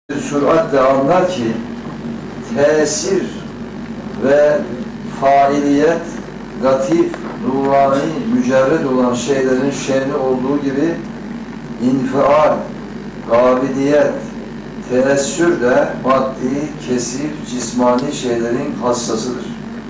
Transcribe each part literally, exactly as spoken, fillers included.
Süratle anlar ki tesir ve failiyet latif, nurani, mücerred olan şeylerin şe'ni olduğu gibi infial, kabiliyet, teessür de maddi, kesif, cismani şeylerin hassasıdır.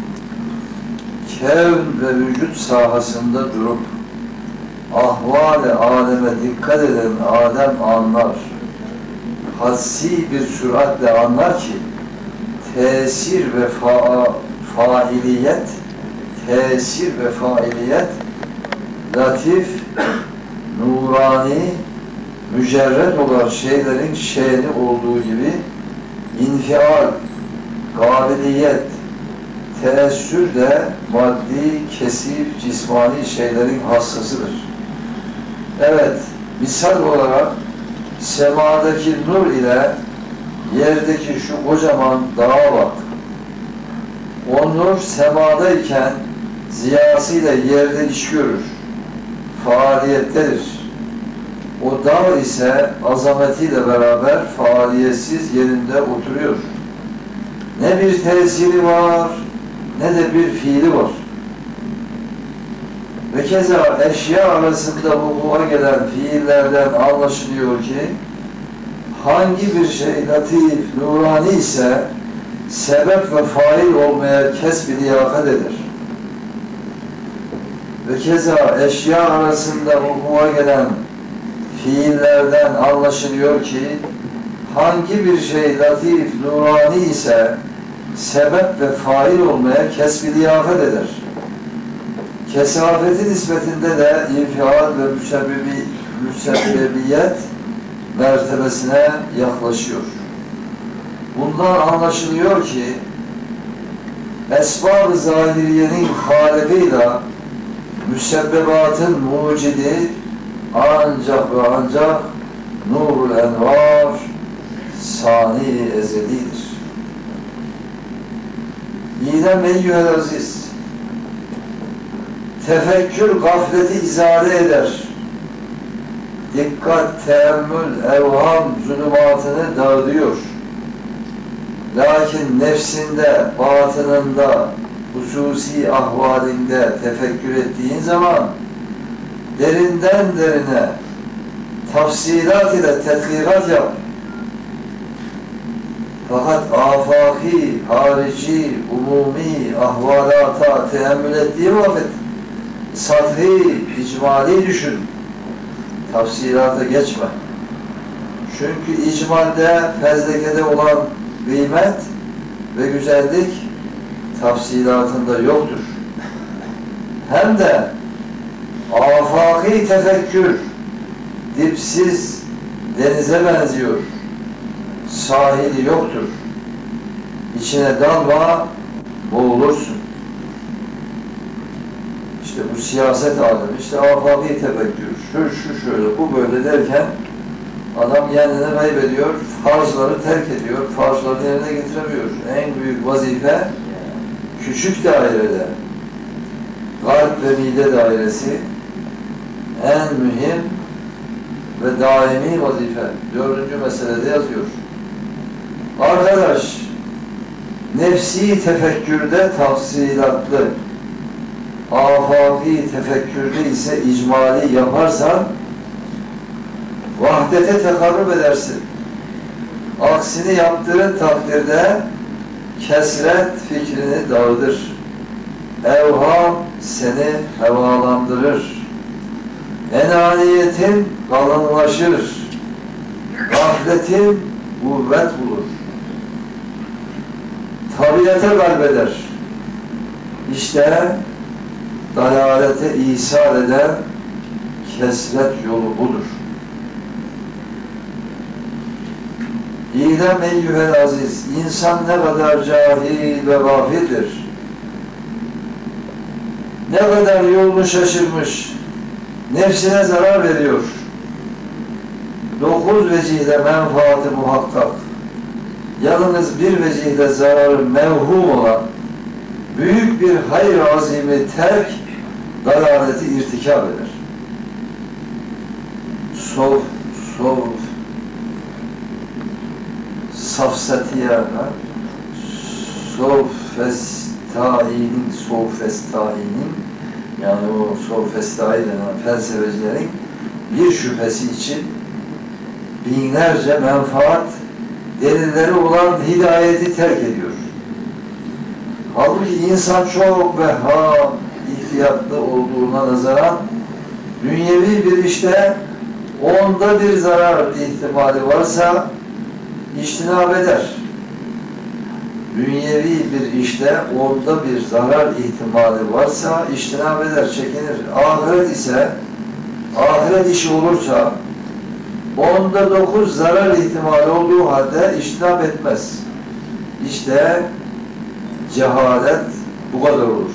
Kevn ve vücut sahasında durup ahval-i aleme dikkat eden Adem anlar. Hassi bir süratle anlar ki tesir ve fa failiyet tesir ve failiyet latif, nurani, mücerred olan şeylerin şe'ni olduğu gibi infial, kabiliyet, teessür de maddi, kesif, cismani şeylerin hassasıdır. Evet, misal olarak semadaki nur ile yerdeki şu kocaman dağa bak. O nur semadayken ziyasıyla yerde iş görür, faaliyettedir. O dağ ise azametiyle beraber faaliyetsiz yerinde oturuyor. Ne bir tesiri var, ne de bir fiili var. Ve keza eşya arasında vuku'a gelen fiillerden anlaşılıyor ki hangi bir şey latif, nurani ise sebep ve fail olmaya kesb-i liyakat eder. Ve keza eşya arasında vuku'a gelen fiillerden anlaşılıyor ki hangi bir şey latif, nurani ise sebep ve fail olmaya kesb-i liyakat eder. Kesafeti nispetinde de infial ve müsebbibi, müsebbebiyet mertebesine yaklaşıyor. Bundan anlaşılıyor ki esbab-ı zahiriyenin haliyle müsebbebatın mucidi ancak ve ancak nurul envar sani ezelidir. Yine meyyühel aziz, tefekkür gafleti izale eder. Dikkat, teemmül, evham zulümatını dağıtıyor. Lakin nefsinde, batınında, hususi ahvalinde tefekkür ettiğin zaman derinden derine tafsilat ile tetkikat yap. Fakat afaki, harici, umumi ahvalata teemmül ettiği vakit satri, icmali düşün. Tafsilata geçme. Çünkü icmalde, fezlekede olan kıymet ve güzellik tafsilatında yoktur. Hem de afaki tefekkür dipsiz denize benziyor. Sahili yoktur. İçine dalma, boğulursun. İşte bu siyaset alemi, işte afaki tefekkür, şu şu şöyle, bu böyle derken adam kendini kaybediyor, farzları terk ediyor, farzları yerine getiremiyor. En büyük vazife küçük dairede, kalp ve mide dairesi en mühim ve daimi vazife. Dördüncü meselede yazıyor. Arkadaş, nefsi tefekkürde tafsilatlı, afaki tefekkürde ise icmali yaparsan vahdete tekarrub edersin. Aksini yaptığın takdirde kesret fikrini dağıdır. Evham seni hevalandırır. Enaniyetin kalınlaşır. Gafletin kuvvet bulur. Tabiate kalbeder. İşte dalalete ihsal eden kesret yolu budur. İlem eyyühel aziz, insan ne kadar cahil ve gafildir. Ne kadar yolunu şaşırmış, nefsine zarar veriyor. Dokuz vecihle menfaati muhakkak, yalnız bir vecihle zararı mevhum olan büyük bir hayır azimi terk, dalaleti irtikab eder. Sof, sof, safsatiyana sofestainin sofestainin yani o sofestai denen felsefecilerin bir şüphesi için binlerce menfaat delilleri olan hidayeti terk ediyor. Halbuki insan çok vehham, ihtiyatlı olduğuna nazaran dünyevi bir işte onda bir zarar ihtimali varsa içtinab eder. Dünyevi bir işte onda bir zarar ihtimali varsa içtinab eder, çekinir. Ahiret ise, ahiret işi olursa onda dokuz zarar ihtimali olduğu halde içtinab etmez. İşte cehalet bu kadar olur.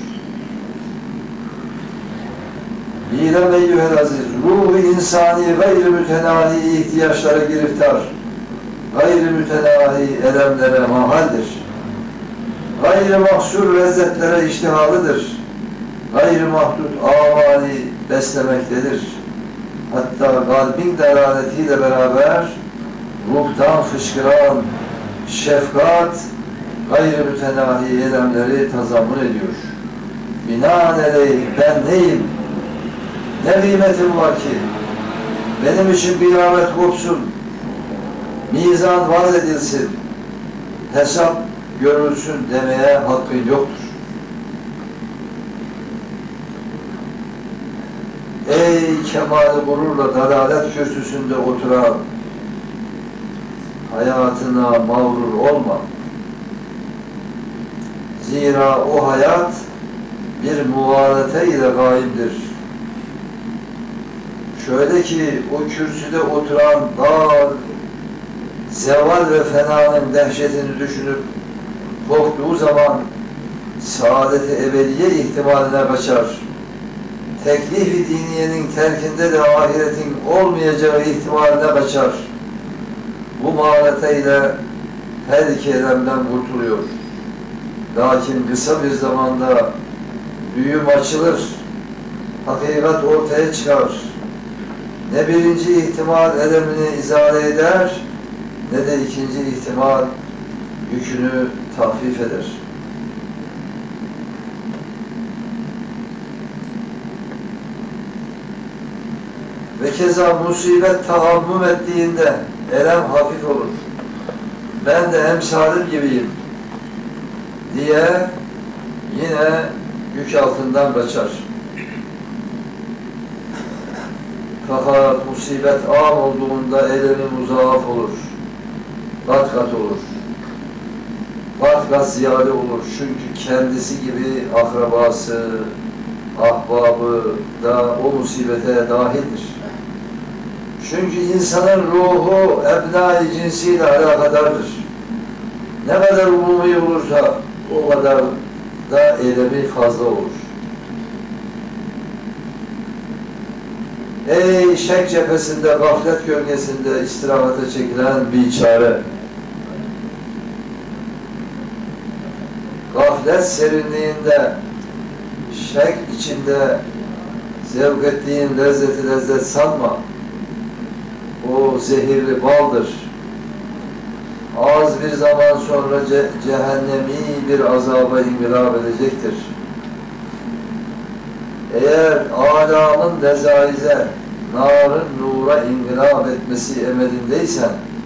İlem eyyühel aziz, ruhu insani gayri mütenahi ihtiyaçlara giriftar, gayri mütenahi elemlere mahaldir, gayri mahsur lezzetlere iştihalıdır, gayri mahdut amali beslemektedir. Hatta kalbin delaletiyle beraber ruhtan fışkıran şefkat gayri mütenahi elemleri tazammun ediyor. Binaenaleyh ben neyim? Ne kıymetim var ki? Benim için kıyamet kopsun, mizan vaz edilsin, hesap görülsün demeye hakkın yoktur. Ey kemali gururla dalalet kürsüsünde oturan, hayatına mağrur olma. Zira o hayat bir muvarete ile kaimdir. Şöyle ki o kürsüde oturan dar, zeval ve fenanın dehşetini düşünüp korktuğu zaman saadet-i ebediye ihtimaline kaçar. Teklif-i diniyenin terkinde de ahiretin olmayacağı ihtimaline kaçar. Bu muhareteyle her iki elemden kurtuluyor. Lakin kısa bir zamanda düğüm açılır, hakikat ortaya çıkar. Ne birinci ihtimal elemini izale eder, ne de ikinci ihtimal yükünü tahfif eder. Ve keza musibet tahammüm ettiğinde elem hafif olur. Ben de emsalim gibiyim diye yine yük altından kaçar. Fakat musibet ağır olduğunda elemi muzaaf olur. Kat kat olur. Kat kat ziyade olur. Çünkü kendisi gibi akrabası, ahbabı da o musibete dahildir. Çünkü insanın ruhu ebna-i cinsiyle alakadardır. Ne kadar umumi olursa o kadar da eylemi fazla olur. Ey şek cephesinde, gaflet gölgesinde istirahate çekilen biçare! Gaflet serinliğinde, şek içinde zevk ettiğin lezzeti lezzet sanma. O zehirli baldır. Az bir zaman sonra ce cehennemi bir azaba inqilab edecektir. Eğer alamın lezaize, narın nura inqilab etmesi emedindeysen,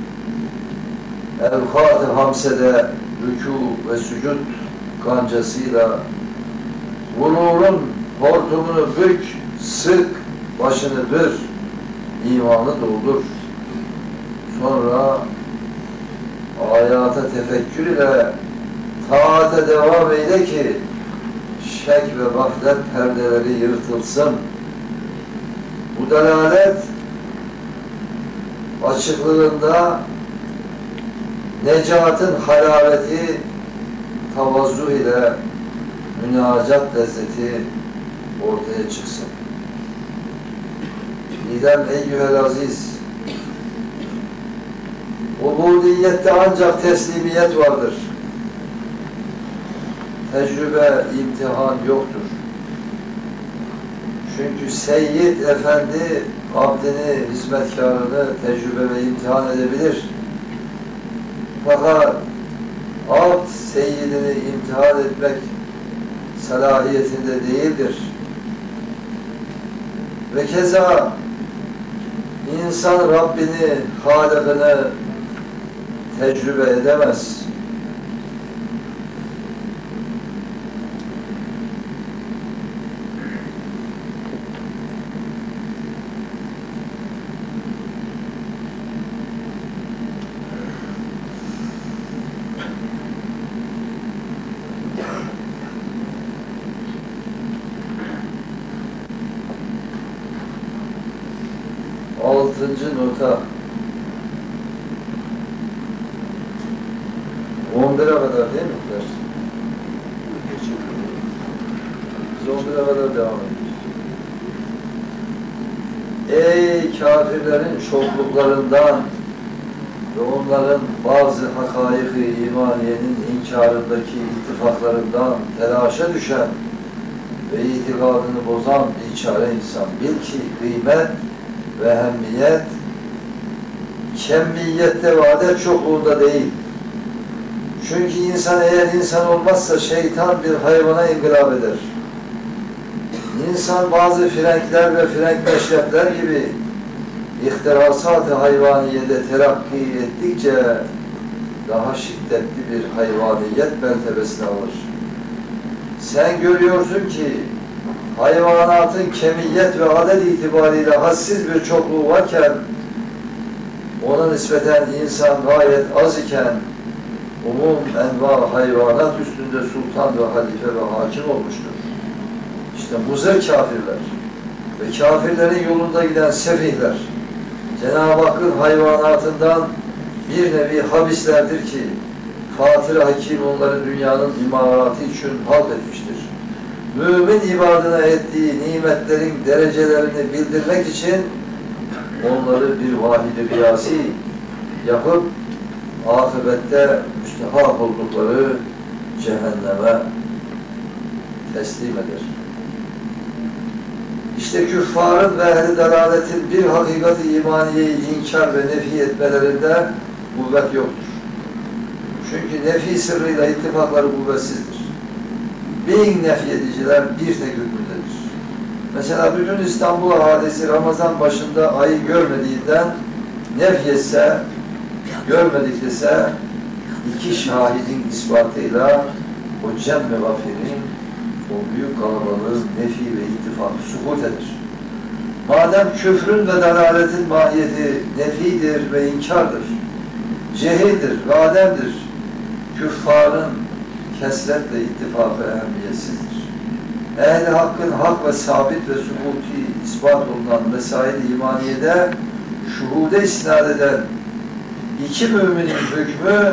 evkat-ı hamsede rükû ve sücud kancasıyla gururun hortumunu bük, sık, başını bür, imanı doldur. Sonra hayata tefekkür ile taate devam eyle ki şek ve gaflet perdeleri yırtılsın. Bu delalet açıklığında necatın halaveti tavazzuh ile münacat lezzeti ortaya çıksın. İdem eyyühel aziz, ubudiyette ancak teslimiyet vardır. Tecrübe, imtihan yoktur. Çünkü Seyyid Efendi abdini, hizmetkarını tecrübe ve imtihan edebilir. Fakat alt seyyidini imtihan etmek salahiyetinde değildir. Ve keza insan Rabbini, Halık'ını tecrübe edemez. Altıncı nota on bire kadar değil mi? Biz on bire kadar devam ediyoruz. Ey kafirlerin çokluklarından ve onların bazı hakaik-i imaniyenin inkarındaki ittifaklarından telaşa düşen ve itikadını bozan biçare insan, bil ki kıymet ve ehemmiyet kemmiyette ve adet çokluğunda değil. Çünkü insan eğer insan olmazsa şeytan bir hayvana inkılap eder. İnsan bazı frenkler ve frenk meşrepler gibi ihtirasat-ı hayvaniyede terakki ettikçe daha şiddetli bir hayvaniyet mertebesine alır. Sen görüyorsun ki hayvanatın kemiyet ve adet itibariyle hassiz bir çokluğu varken ona nispeten insan gayet az iken umum enva hayvanat üstünde sultan ve halife ve hakim olmuştur. İşte muzır kafirler ve kafirlerin yolunda giden sefihler Cenab-ı Hakk'ın hayvanatından bir nevi habislerdir ki Fatır Hakim onları dünyanın imaratı için halk etmiştir. Mümin ibadına ettiği nimetlerin derecelerini bildirmek için onları bir vahid-i kıyasi yapıp akıbette müstehak oldukları cehenneme teslim eder. İşte küffarın ve ehl-i delaletin bir hakikat-i imaniyeyi inkar ve nefi etmelerinde kuvvet yoktur. Çünkü nefi sırrıyla ittifakları kuvvetsizdir. Bin nefi ediciler bir tek hükmündedir. Mesela bütün İstanbul ahalisi Ramazan başında ayı görmediğinden nef etse, görmedik dese iki şahidin ispatıyla o cem-i vafirin o büyük kalabalığın nefi ve ittifakı sukut eder. Madem küfrün ve dalaletin mahiyeti nefidir ve inkardır, cehildir ve ademdir, küffarın kesretle ittifakı ehemmiyetsizdir. Ehl-i hakkın hak ve sabit ve subuti ispat olunan vesail-i imaniyede şuhude isnad eden iki müminin hükmü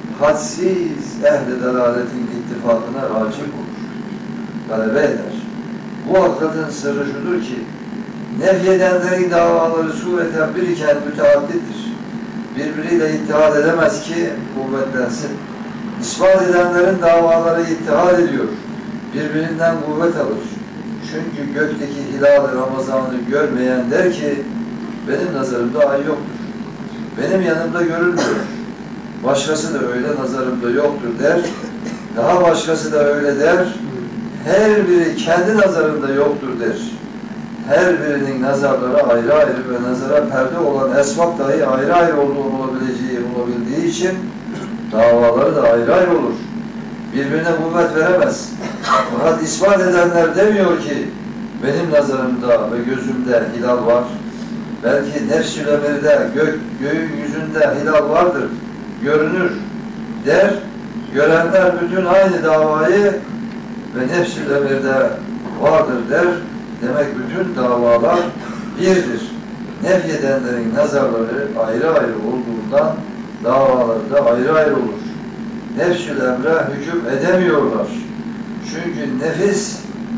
hadsiz ehl-i delaletin ittifakına racip olur, talebe eder. Bu hakikatin sırrı şudur ki nefyedenlerin davaları sureten bir iken müteaddittir. Birbiriyle ittihad edemez ki kuvvetlensin. İspat edenlerin davaları ittihad ediyor. Birbirinden kuvvet alır. Çünkü gökteki hilal-i Ramazan'ı görmeyen der ki benim nazarımda ay yoktur. Benim yanımda görülmüyor. Başkası da öyle nazarımda yoktur der. Daha başkası da öyle der. Her biri kendi nazarında yoktur der. Her birinin nazarları ayrı ayrı ve nazara perde olan esbab dahi ayrı ayrı olduğu olabileceği olabildiği için davaları da ayrı ayrı olur. Birbirine kuvvet veremez. Fakat ispat edenler demiyor ki benim nazarımda ve gözümde hilal var. Belki nefs-ül emirde, gök, göğün yüzünde hilal vardır, görünür der. Görenler bütün aynı davayı ve nefs-ül emirde vardır der. Demek bütün davalar birdir. Nefyedenlerin nazarları ayrı ayrı olduğundan davaları da ayrı ayrı olur. Nefs-ül emre hüküm edemiyorlar. Çünkü nefis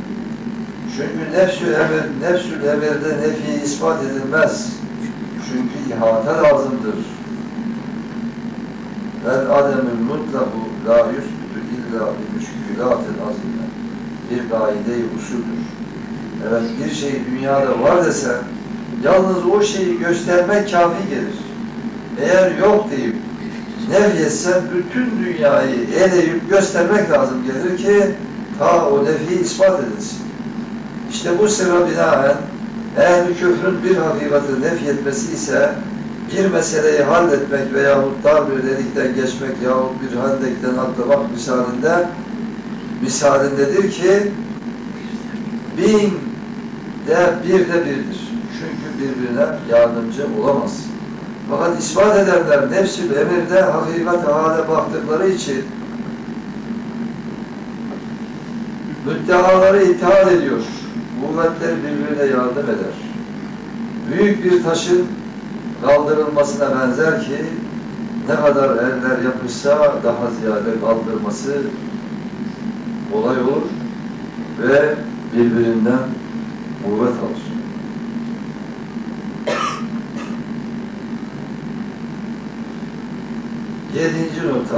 çünkü nefs-ül emir, nefs-ül emirde nefi ispat edilmez. Çünkü ihata lazımdır. Vel ademül mutlaku la yusbitu illa bi müşkülatin azime. Bir kaide-i usuldür. Evet, bir şey dünyada var dese yalnız o şeyi göstermek kafi gelir. Eğer yok deyip Nefyetsen bütün dünyayı eleyip göstermek lazım gelir ki ta o nefiyi ispat edilsin. İşte bu sıra binaen ehl-i küfrün bir hakikati nefyetmesi ise bir meseleyi halletmek veyahut dar bir delikten geçmek yahut bir handekten atlamak misalinde misalindedir ki bin de bir de birdir. Çünkü birbirine yardımcı olamaz. Fakat ispat edenler nefs-i emirde hakikat-ı hale baktıkları için müddeaları ithal ediyor. Kuvvetleri birbirine yardım eder. Büyük bir taşın kaldırılmasına benzer ki ne kadar eller yapışsa daha ziyade kaldırması kolay olur ve birbirinden kuvvet alır. Yedinci nokta.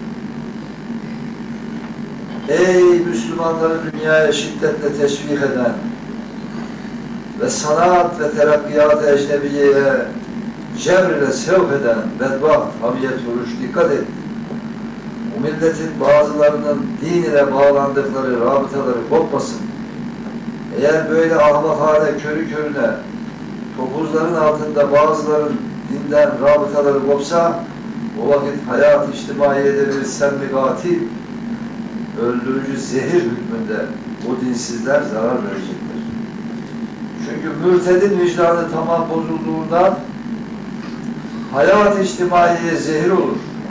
Ey Müslümanları dünyaya şiddetle teşvik eden ve sanat ve terakkiyat-ı ecnebiyeye cebr ile sevk eden bedbaht hamiyet vuruş, dikkat et. Bu milletin bazılarının din ile bağlandıkları rabıtaları kopmasın. Eğer böyle ahmak hale körü körüne topuzların altında bazıların dinden rabıtaları kopsa o vakit hayat içtimaiyede bir semmi katil, öldürücü zehir hükmünde o dinsizler zarar verecekler. Çünkü mürtedin vicdanı tamam bozulduğundan hayat içtimaiye zehir olur.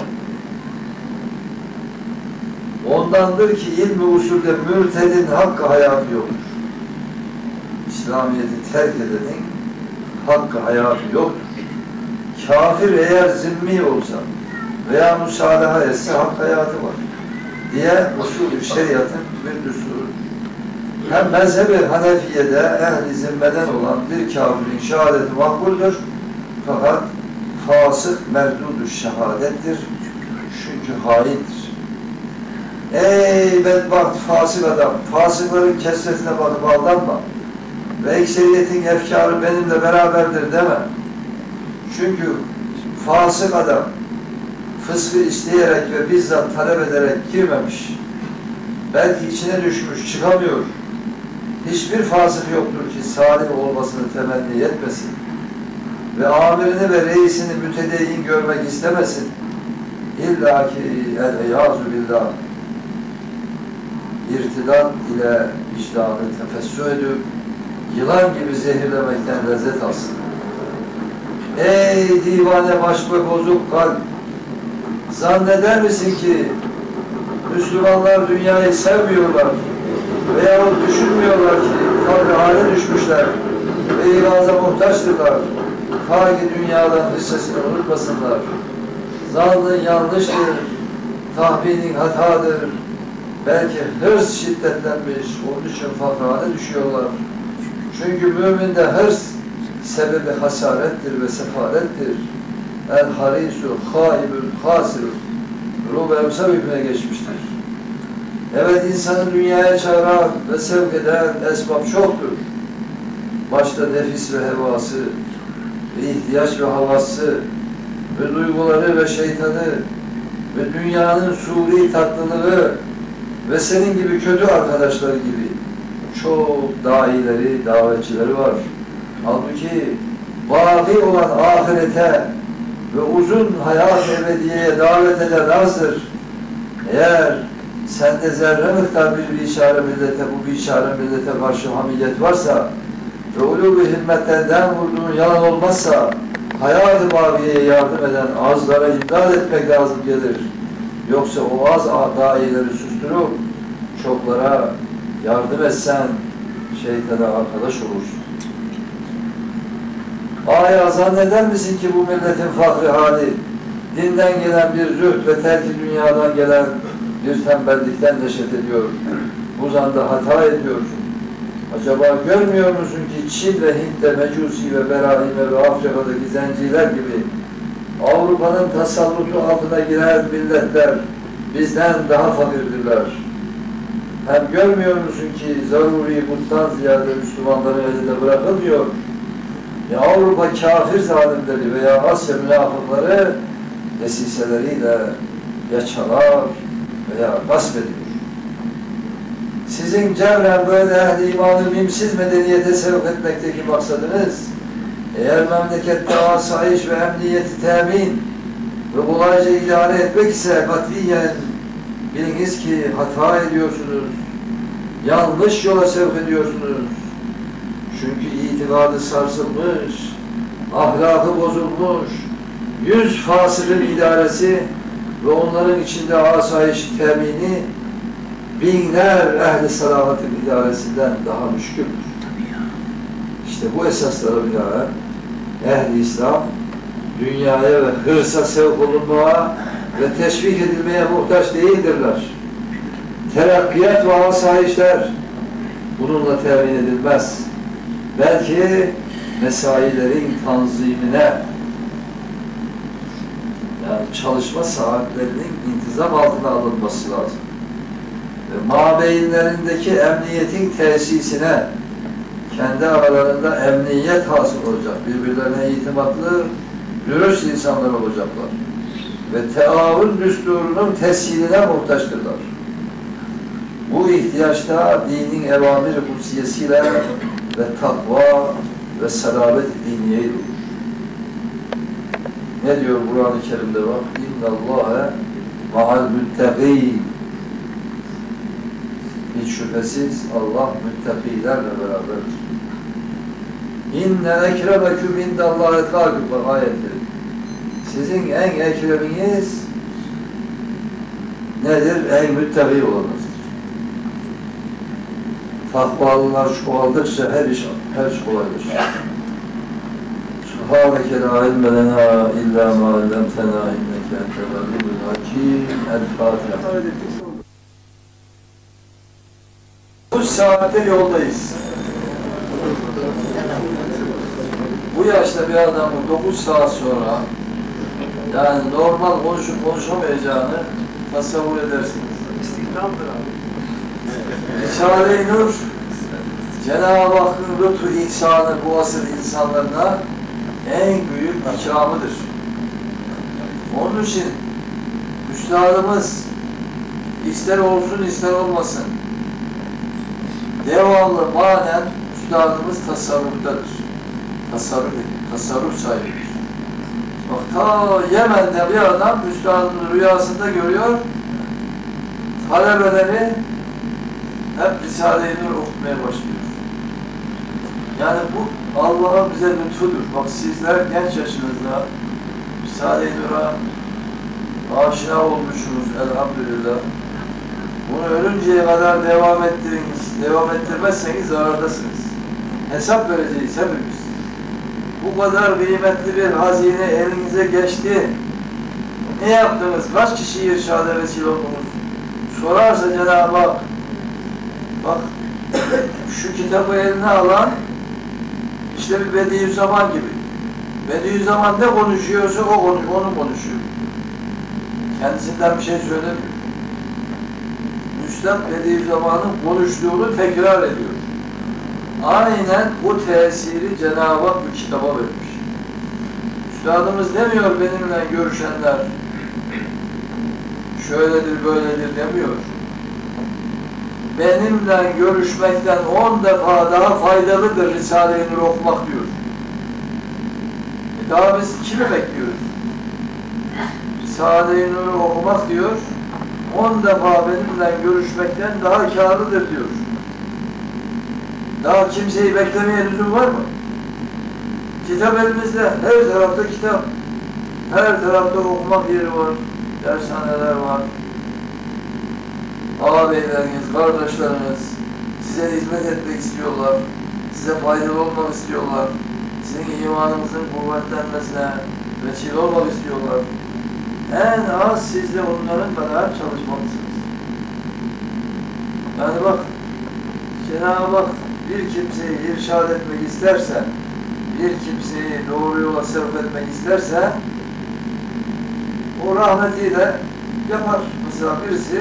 Ondandır ki ilmi usulde mürtedin hakkı hayatı yoktur. İslamiyet'i terk edenin hakkı hayatı yoktur. Kafir eğer zimmi olsa veya musalaha etse hak hayatı var diye usul-ü şeriatın bir düsturu. Hem mezhebi Hanefiye'de ehli zimmeden olan bir kafirin şehadeti makbuldür. Fakat fasık merdud-u şehadettir. Çünkü haindir. Ey bedbaht fasık adam! Fasıkların kesretine bakıp aldanma. Ve ekseriyetin efkarı benimle beraberdir deme. Çünkü fasık adam fıskı isteyerek ve bizzat talep ederek girmemiş. Belki içine düşmüş, çıkamıyor. Hiçbir fasık yoktur ki salih olmasını temenni etmesin. Ve amirini ve reisini mütedeyyin görmek istemesin. İlla ki el-eyâzu billah irtidat ile vicdanı tefessü edip yılan gibi zehirlemekten lezzet alsın. Ey divane başka bozuk kalp! Zanneder misin ki Müslümanlar dünyayı sevmiyorlar veyahut düşünmüyorlar ki kabri hale düşmüşler ve iraza muhtaçtırlar. Ta ki dünyadan hissesini unutmasınlar. Zannın yanlıştır, tahminin hatadır. Belki hırs şiddetlenmiş, onun için fakrane düşüyorlar. Çünkü müminde hırs sebebi hasarettir ve sefalettir. El harisu haibül hasirül ruh ve emsal hükmüne geçmiştir. Evet, insanı dünyaya çağıran ve sevk eden esbab çoktur. Başta nefis ve hevası ve ihtiyaç ve havası ve duyguları ve şeytanı ve dünyanın suri tatlılığı ve senin gibi kötü arkadaşları gibi çok daileri, davetçileri var. Halbuki baki olan ahirete ve uzun hayat ebediyeye davet eden azdır. Eğer sende zerre miktar bir biçare millete, bu biçare millete karşı hamiyet varsa ve ulu bir himmetten vurduğun yalan olmazsa hayat-ı bağiyeye yardım eden azlara imdad etmek lazım gelir. Yoksa o az daileri susturup çoklara yardım etsen şeytana arkadaş olursun. Aya zanneder misin ki bu milletin fakri hali dinden gelen bir zühd ve terki dünyadan gelen bir tembellikten neşet ediyor. Bu zanda hata ediyorsun. Acaba görmüyor musun ki Çin ve Hint'te Mecusi ve Berahime ve Afrika'daki zenciler gibi Avrupa'nın tasallutu altına giren milletler bizden daha fakirdirler. Hem görmüyor musun ki zaruri muttan ziyade Müslümanların elinde bırakılmıyor. Ya Avrupa kafir zalimleri veya Asya münafıkları desiseleriyle ya çalar veya gasp ediyor. Sizin cevren böyle ehli imanı mimsiz medeniyete sevk etmekteki maksadınız, eğer memlekette asayiş ve emniyeti temin ve kolayca idare etmek ise katiyen biliniz ki hata ediyorsunuz, yanlış yola sevk ediyorsunuz. Çünkü itikadı sarsılmış, ahlakı bozulmuş, yüz fasılın idaresi ve onların içinde asayiş temini binler ehli salavatın idaresinden daha müşküldür. İşte bu esaslara binaen ehli İslam dünyaya ve hırsa sevk olunmaya ve teşvik edilmeye muhtaç değildirler. Terakkiyat ve asayişler bununla temin edilmez. Belki mesailerin tanzimine, yani çalışma saatlerinin intizam altına alınması lazım. Ve mabeyinlerindeki emniyetin tesisine, kendi aralarında emniyet hasıl olacak. Birbirlerine itimatlı, dürüst insanlar olacaklar. Ve teavun düsturunun teshiline muhtaçtırlar. Bu ihtiyaçta dinin evamir-i kudsiyesiyle ve takva ve selamet-i diniye olur. Ne diyor Kur'an-ı Kerim'de bak? İnna Allahe ma'al müttegîn. Hiç şüphesiz Allah müttakilerle beraberdir. İnne ekremeküm indallahi etâküm bak ayetleri. Sizin en ekreminiz nedir? En müttaki olanınızdır. Takvalılar çoğaldıkça her iş, her iş kolaydır. Subhaneke la ilme lena illa ma allamtena inneke entel alimul hakim. El-Fatiha. Bu saatte yoldayız. Bu yaşta bir adamın dokuz saat sonra yani normal konuşup konuşamayacağını tasavvur edersiniz. İstihdamdır abi. Risale-i Nur, Cenab-ı Hakk'ın lütfu ihsanı bu asır insanlarına en büyük ikramıdır. Onun için üstadımız ister olsun ister olmasın devamlı manen üstadımız tasarruftadır. Tasarruf, tasarruf sahibidir. Bak ta Yemen'de bir adam üstadını rüyasında görüyor, talebeleri hep Risale-i Nur okumaya başlıyor. Yani bu Allah'ın bize lütfudur. Bak sizler genç yaşınızda Risale-i Nur'a aşina olmuşsunuz elhamdülillah. Bunu ölünceye kadar devam ettiriniz. Devam ettirmezseniz zarardasınız. Hesap vereceğiz hepimiz. Bu kadar kıymetli bir hazine elinize geçti. Ne yaptınız? Kaç kişi irşada vesile oldunuz? Sorarsa Cenab-ı Hak, bak şu kitabı eline alan işte bir Bediüzzaman gibi. Bediüzzaman ne konuşuyorsa o konuş, onu konuşuyor. Kendisinden bir şey söylemiyor. Üstad Bediüzzaman'ın konuştuğunu tekrar ediyor. Aynen bu tesiri Cenab-ı Hak bu kitaba vermiş. Üstadımız demiyor benimle görüşenler şöyledir böyledir demiyor. Benimle görüşmekten on defa daha faydalıdır Risale-i Nur okumak diyor. E daha biz kimi bekliyoruz? Risale-i Nur'u okumak diyor, on defa benimle görüşmekten daha kârlıdır diyor. Daha kimseyi beklemeye lüzum var mı? Kitap elimizde, her tarafta kitap. Her tarafta okumak yeri var, dershaneler var. Ağabeyleriniz, kardeşleriniz size hizmet etmek istiyorlar, size faydalı olmak istiyorlar, sizin imanınızın kuvvetlenmesine vesile olmak istiyorlar. En az siz de onların kadar çalışmalısınız. Yani bak, Cenab-ı Hak bir kimseyi irşad etmek isterse, bir kimseyi doğru yola sevk etmek isterse, o rahmetiyle yapar. Mesela birisi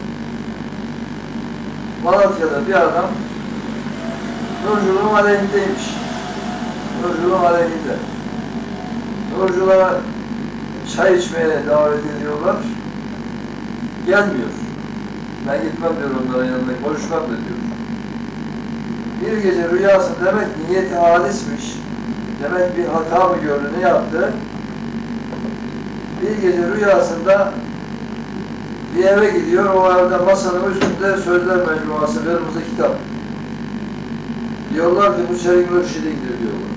Malatya'da bir adam Nurculuğun aleyhindeymiş. Nurculuğun aleyhinde. Nurculara çay içmeye davet ediyorlar. Gelmiyor. Ben gitmem diyor onlara yanına, konuşmam da diyor. Bir gece rüyası demek niyeti halismiş. Demek bir hata mı gördü, ne yaptı? Bir gece rüyasında bir eve gidiyor, o evde masanın üstünde Sözler Mecmuası, kırmızı kitap. Diyorlar ki bu Selim Mürşid'indir diyorlar.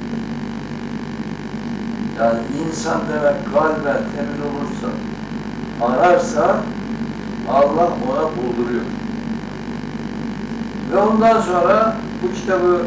Yani insan demek kalben temiz olursa, ararsa Allah ona bulduruyor. Ve ondan sonra bu kitabı,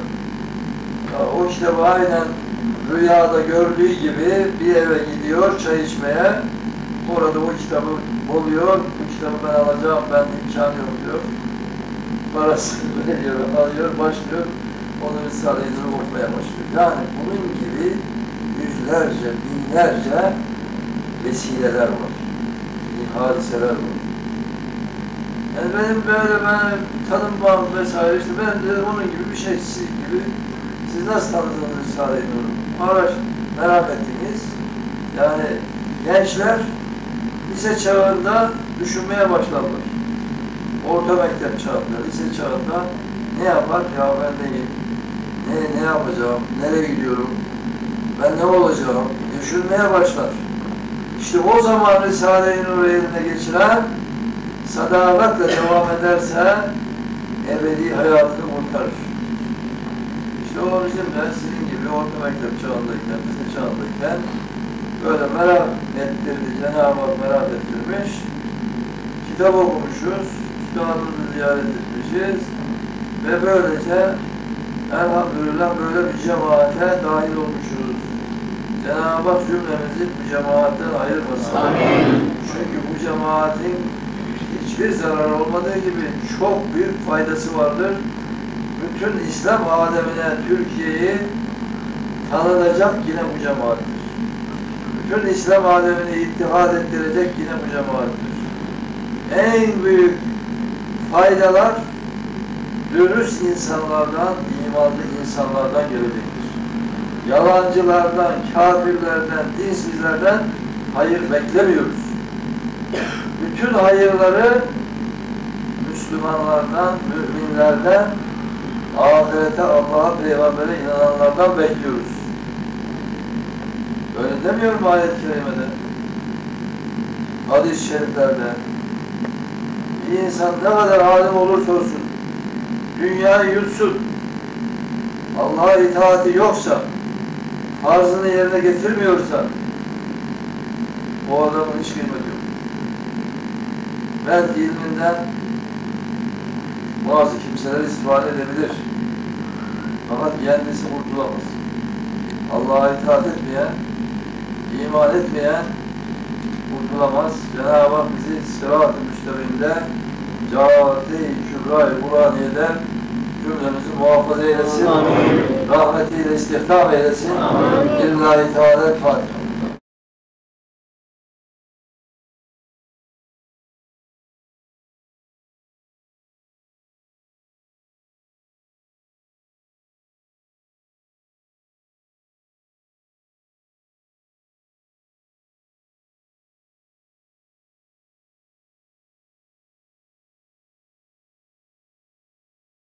o kitabı aynen rüyada gördüğü gibi bir eve gidiyor çay içmeye. Orada o kitabı buluyor. Bu kitabı ben alacağım, ben imkan yok diyor. Parasını veriyor, alıyor, başlıyor. Onu Risale-i Nur okumaya başlıyor. Yani bunun gibi yüzlerce, binlerce vesileler var. Hadiseler var. Yani benim böyle ben tanınmam vesaire işte ben de onun gibi bir şey, siz gibi. Siz nasıl tanıdınız Risale-i Nur'u? Araç, merak ettiniz. Yani gençler lise çağında düşünmeye başlarlar. Orta mektep çağında, lise çağında ne yapar? Ya ben neyim? Ne, ne yapacağım? Nereye gidiyorum? Ben ne olacağım? Düşünmeye başlar. İşte o zaman Risale-i Nur'u eline geçiren sadakatle devam ederse ebedi hayatını kurtarır. İşte o bizim de sizin gibi orta mektep çağındayken, lise çağındayken böyle merak ettirdi, Cenab-ı Hak merak ettirmiş. Kitap okumuşuz, üstadımızı ziyaret etmişiz ve böylece elhamdülillah böyle bir cemaate dahil olmuşuz. Cenab-ı Hak cümlemizi bu cemaatten ayırmasın. Amin. Çünkü bu cemaatin hiçbir zarar olmadığı gibi çok büyük faydası vardır. Bütün İslam alemine, Türkiye'yi tanınacak yine bu cemaattir. Bütün İslam alemini ittihad ettirecek yine bu cemaattir. En büyük faydalar dürüst insanlardan, imanlı insanlardan gelecektir. Yalancılardan, kafirlerden, dinsizlerden hayır beklemiyoruz. Bütün hayırları Müslümanlardan, müminlerden, ahirete, Allah'a, Peygamber'e inananlardan bekliyoruz. Öyle demiyor mu ayet-i kerimede? Hadis-i şeriflerde. Bir insan ne kadar alim olursa olsun, dünyayı yutsun, Allah'a itaati yoksa, farzını yerine getirmiyorsa, o adamın hiç kıymeti yok. Belki ilminden bazı kimseler istifade edebilir. Fakat kendisi kurtulamaz. Allah'a itaat etmeyen, iman etmeyen kurtulamaz. Cenab-ı Hak bizi sırat-ı müstakimde, câte-i kübra-i Kur'aniye'de cümlemizi muhafaza eylesin. Amin. Rahmetiyle istihdam eylesin. Lillahi Teala Fatiha.